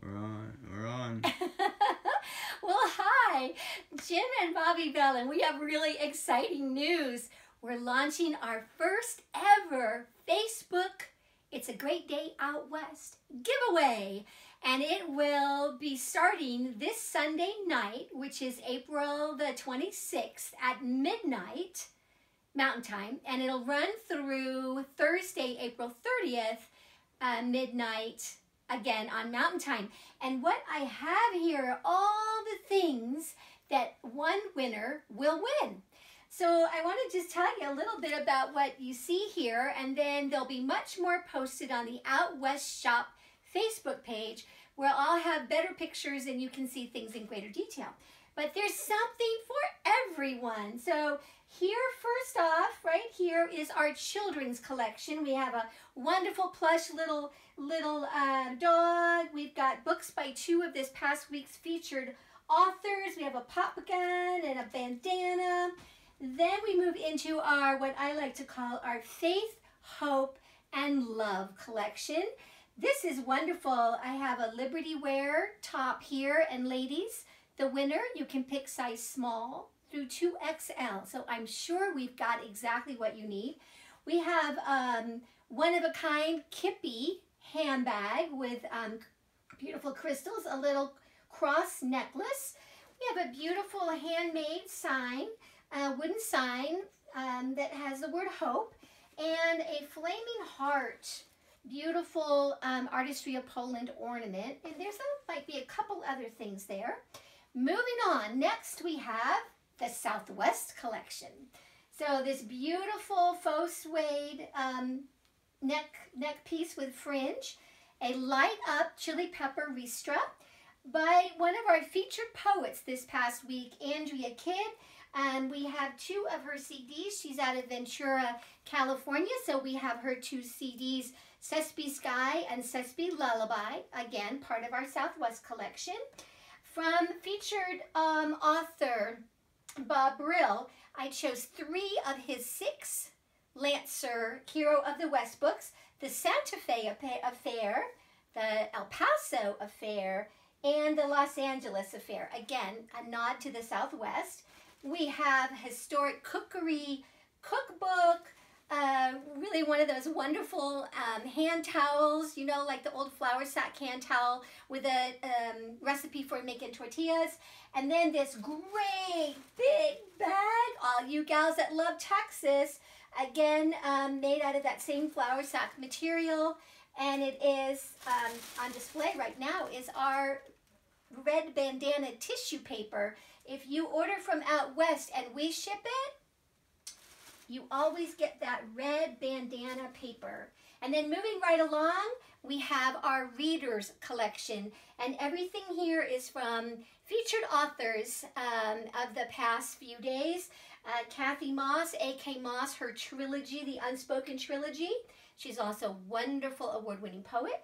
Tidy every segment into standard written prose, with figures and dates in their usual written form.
We're on. We're on. Well, hi, Jim and Bobby Bell, and we have really exciting news. We're launching our first ever Facebook It's a Great Day Out West giveaway. And it will be starting this Sunday night, which is April the 26th at midnight Mountain Time. And it'll run through Thursday, April 30th, midnight again on Mountain Time. And what I have here are all the things that one winner will win. So I want to just tell you a little bit about what you see here, and then there'll be much more posted on the OutWest Shop Facebook page where I'll have better pictures and you can see things in greater detail. But there's something for everyone. So here, first off, right here is our children's collection. We have a wonderful plush little dog. We've got books by two of this past week's featured authors. We have a pop gun and a bandana. Then we move into our, what I like to call our Faith, Hope, and Love collection. This is wonderful. I have a Liberty Wear top here, and ladies, the winner, you can pick size small through 2XL. So I'm sure we've got exactly what you need. We have one-of-a-kind Kippy handbag with beautiful crystals, a little cross necklace. We have a beautiful handmade sign, wooden sign that has the word hope, and a flaming heart, beautiful artistry of Poland ornament. And there's might be a couple other things there. Moving on, next we have the Southwest collection. So this beautiful faux suede neck piece with fringe, a light up chili pepper ristra by one of our featured poets this past week, Andrea Kidd. And we have two of her CDs. She's out of Ventura, California, so we have her two CDs, Sespe Sky and Sespe Lullaby, again, part of our Southwest collection. From featured author Bob Brill, I chose 3 of his 6 Lancer Hero of the West books, the Santa Fe Affair, the El Paso Affair, and the Los Angeles Affair. Again, a nod to the Southwest. We have historic cookery cookbook, really one of those wonderful hand towels, you know, like the old flour sack hand towel with a recipe for making tortillas. And then this great big bag, all you gals that love Texas, again, made out of that same flour sack material. And it is on display right now is our red bandana tissue paper. If you order from Out West and we ship it, you always get that red bandana paper. And then moving right along, we have our readers collection. And everything here is from featured authors of the past few days. Kathy Moss, A.K. Moss, her trilogy, the Unspoken Trilogy. She's also a wonderful award-winning poet.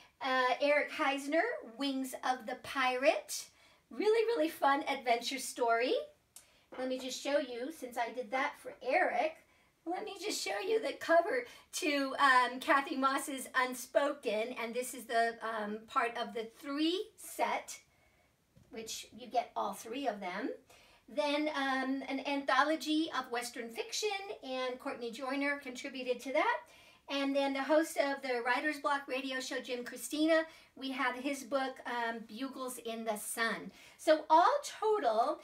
Eric Heisner, Wings of the Pirate. Really, really fun adventure story. Let me just show you, since I did that for Eric, let me just show you the cover to Kathy Moss's Unspoken, and this is the part of the 3 set, which you get all 3 of them. Then an anthology of Western fiction, and Courtney Joyner contributed to that. And then the host of the Writer's Block radio show, Jim Christina, we have his book, Bugles in the Sun. So all total,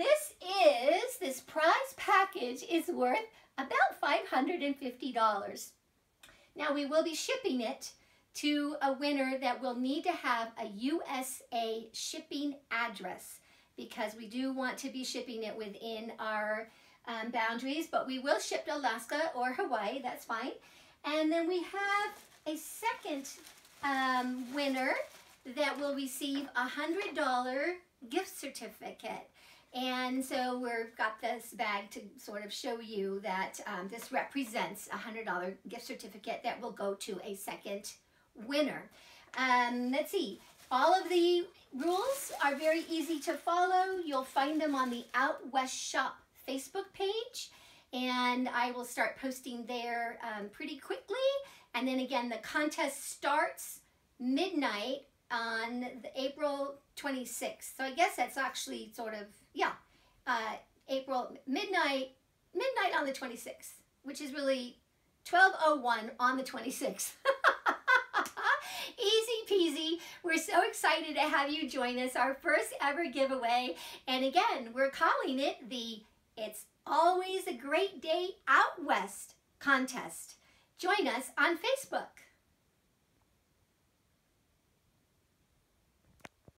this prize package is worth about $550. Now we will be shipping it to a winner that will need to have a USA shipping address, because we do want to be shipping it within our boundaries, but we will ship to Alaska or Hawaii, that's fine. And then we have a second winner that will receive a $100 gift certificate. And so we've got this bag to sort of show you that this represents a $100 gift certificate that will go to a second winner. Let's see. All of the rules are very easy to follow. You'll find them on the OutWest Shop Facebook page. And I will start posting there pretty quickly. And then again, the contest starts midnight on the April 26th. So I guess that's actually sort of, yeah, April midnight on the 26th, which is really 12:01 on the 26th. Easy peasy. We're so excited to have you join us, our first ever giveaway. And again, we're calling it the It's Always a Great Day Out West contest. Join us on Facebook.